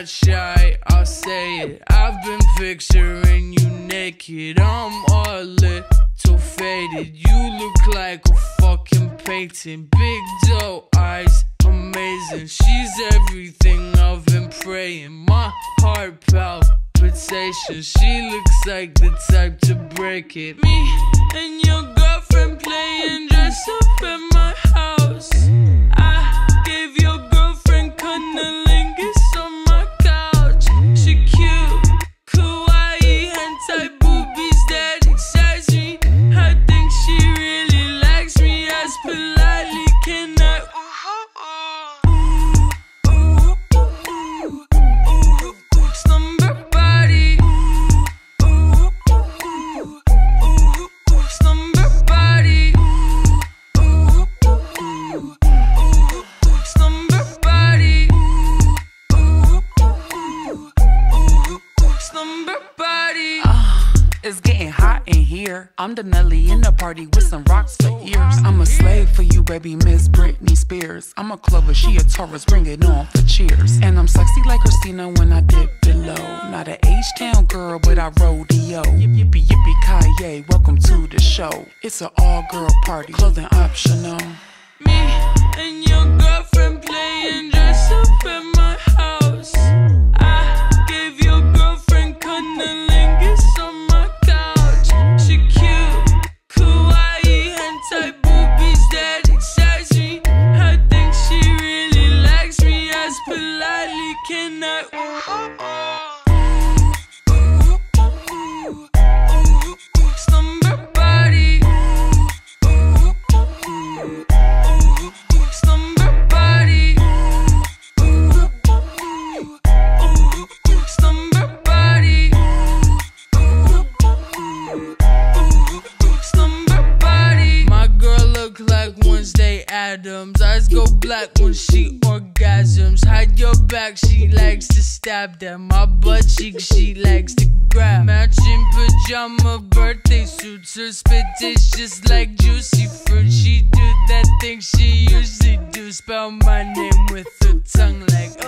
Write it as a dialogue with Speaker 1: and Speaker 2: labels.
Speaker 1: not shy, I'll say it. I've been picturing you naked. I'm a little faded. You look like a fucking painting. Big doe eyes, amazing. She's everything I've been praying. My heart palpitations. She looks like the type to break it. Me and your girlfriend playing dress up at my house. I gave your girlfriend cunnilingus on my couch. She cute, kawaii, hentai boobies that excite me. I think she really likes me. As politely can I? Slumber body, slumber body, slumber body, slumber body.
Speaker 2: It's getting hot in here. I'm the Nelly in the party with some rocks for ears. I'm a slave for you, baby, Miss Britney Spears. I'm a Clover, she a Taurus, bring it on for cheers. And I'm sexy like Christina when I dip below. Not an H-Town girl, but I rodeo. Yippee yippee Kaye, welcome to the show. It's an all-girl party, clothing optional.
Speaker 1: Me and your girlfriend playing dress up at my house. I gave your girlfriend cunnilingus on my couch. She cute, kawaii, hentai boobies that excite me. I think she really likes me. As politely can I? Slumber body, slumber body, slumber body, slumber body. My girl look like Wednesday Addams. Eyes go black when she orgasms. Hide your back, she likes to stab them. My butt cheek, she likes to grab. Matching pajama birthday suits. Her spit tastes just like juicy fruit. She do that thing she usually do. Spell my name with her tongue like